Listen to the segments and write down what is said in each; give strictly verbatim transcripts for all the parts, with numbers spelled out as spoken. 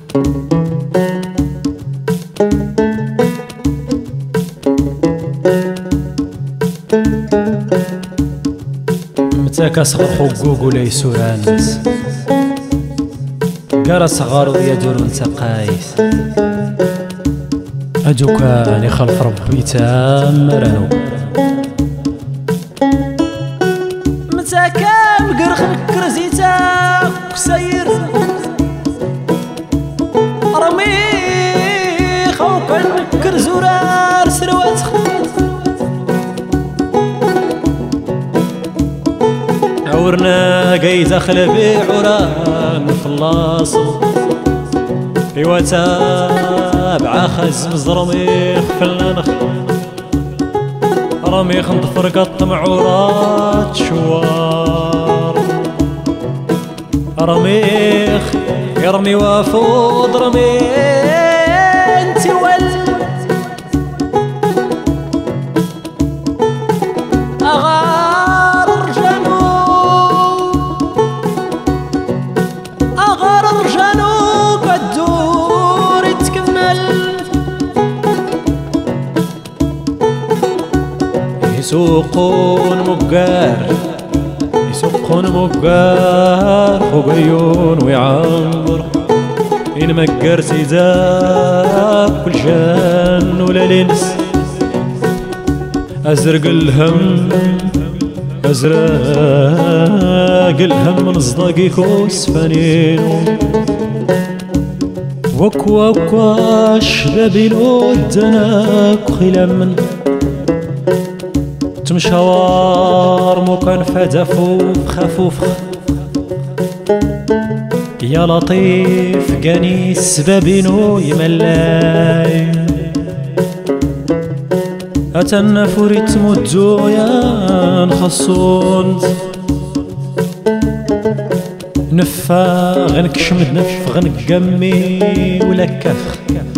متى كصغر حقوق ولا يسورانس قرا صغار ويدور نتا قايس أجو كان يخلف ربي تامرانو متى كان قرخ كرزيتا كسير رمي خوكا كرزورار سروات عورنا قاي داخل بعوران في اللاصو ايوا تابع خز مزرميخ فلانخ رميخ نطفر قط معورات شوار رميخ يرمي وافود رمي انت ول اغار رجانو اغار رجانو كدور يتكمل يسوقون مقار يسوقون مقار فوق عيون ويعمر إن مقر سيزاك كل شان ولا لنس أزرق الهم أزرق الهم من صداقي كوس فانينو وكوا وكوا شبابي لودناك خلام تمشوار مو كان فدفوف خفوف يا لطيف قاني سبابينو يملاي أتنا فوريت مدو يا نخصون نفا غنك شمد نف غنك قمي ولا كفخ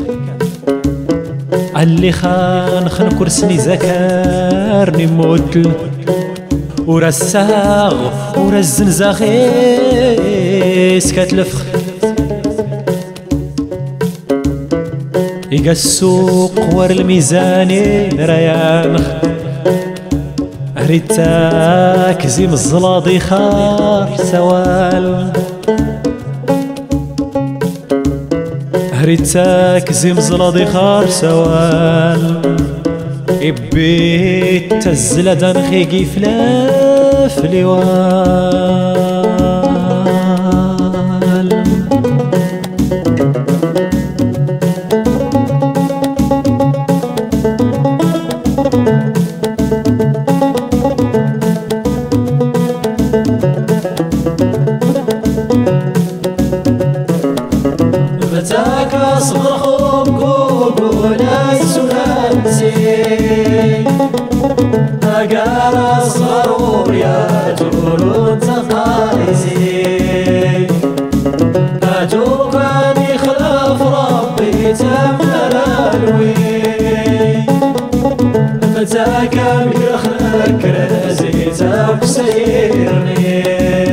اللي خان خن كرسني ذكرني موتل ورا الساغ ورا الزنزاخيس كتلفخ يقا السوق ور الميزاني ريانخ ريتاك زيم الزلاضي خار سوال ريتاك زيم زلاضي خار سوال إبيت تزلدان خيقي فلاف لوال متاك أصبر خوك ولا يسولانسي أقار أصغر وريا تقولون تقايزي أجوك أن يخلف ربي تمر الوي متاك بيخلك رزيتا وسيرني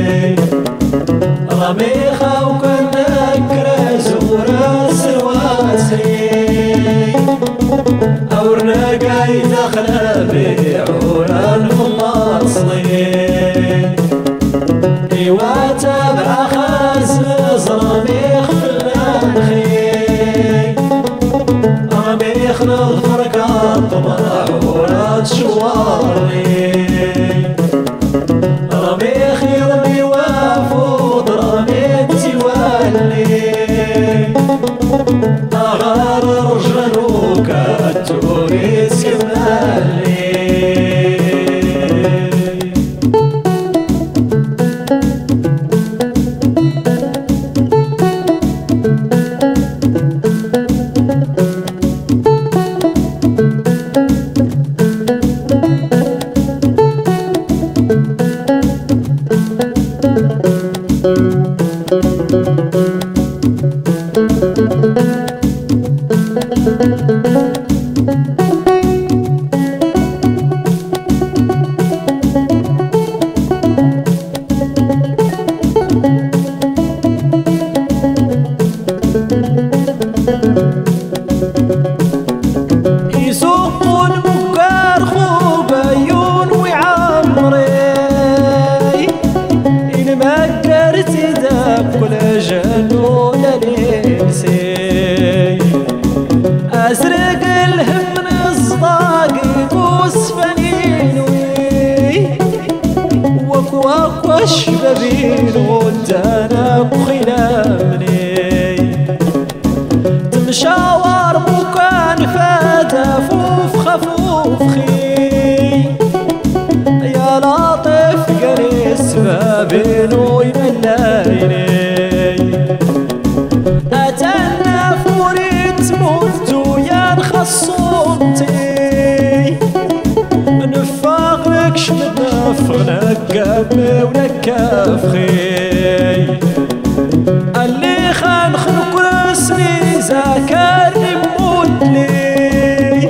رمي خوك زورا سروات وكواك والشبابين ودانا بخلامني تمشاور مكان فادا فوف خفوف خي يا لطيف قري السبابين ويملايني أتانا فوري تموت يا نخصومتي نفاق لك شمد نفغنك قمي ونكافخي اللي خان خلق رسمي زاكرني مودلي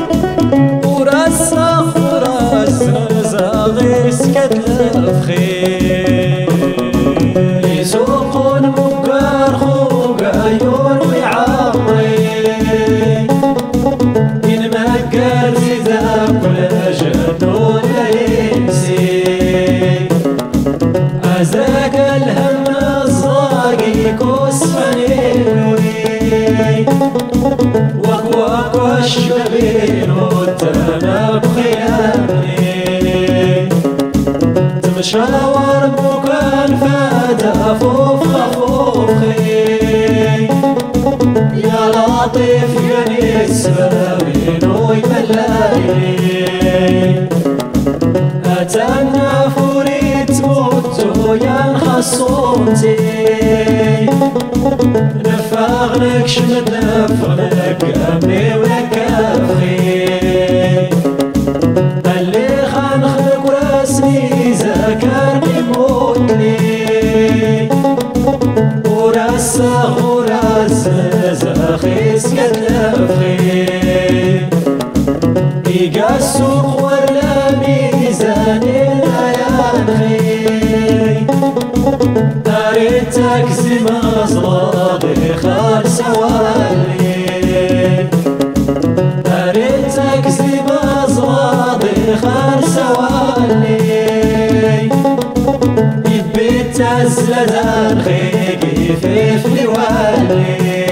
ورسخ ورسنا زاغي سكت لفخي يسوقون مكار خوق عيون ويعمري ينمكر زيزا كل جنون لينسي أزاك الهم الصاقي كسفني وكواك والشبابين والتناب خيامي تمشاور مكان فادا فوف خفوفي يا لطيف يا السبابين ويملايني أتانا فوري تموت يا نخصومتي نفاغنك شمد نفغنك قمي ونكافخي اللي خانخلك ورسمي زاكرني موتني ورسخ ورسخ زاخي سكت لفخي إيقا السوق ولا ميزان الأيانخي أريتك زما صلاضي خال سوالي أريتك زما صلاضي خال سوالي يبيت الزلزال خيقي في فلوالي